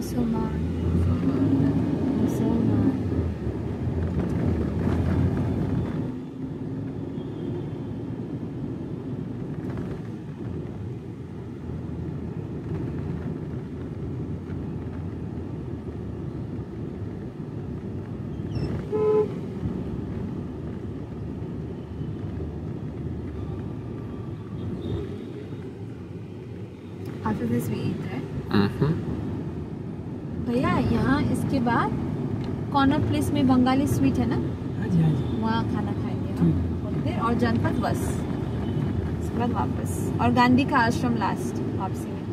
मुसलमान मुसलमान। After this we eat, right? भैया यहाँ इसके बाद कॉर्नर प्लेस में बंगाली स्वीट है ना, हाँ जी हाँ जी, वहाँ खाना खाएंगे हम थोड़ी देर, और जनपद बस, उसके बाद वापस, और गांधी का आश्रम लास्ट वापसी में।